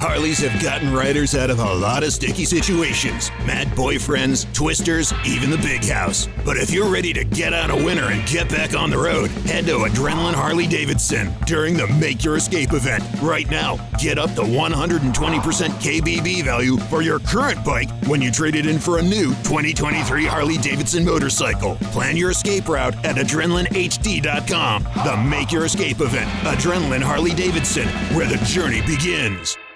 Harleys have gotten riders out of a lot of sticky situations. Mad boyfriends, twisters, even the big house. But if you're ready to get out a winner and get back on the road, head to Adrenaline Harley-Davidson during the Make Your Escape event. Right now, get up to 120% KBB value for your current bike when you trade it in for a new 2023 Harley-Davidson motorcycle. Plan your escape route at AdrenalineHD.com. The Make Your Escape event, Adrenaline Harley-Davidson, where the journey begins.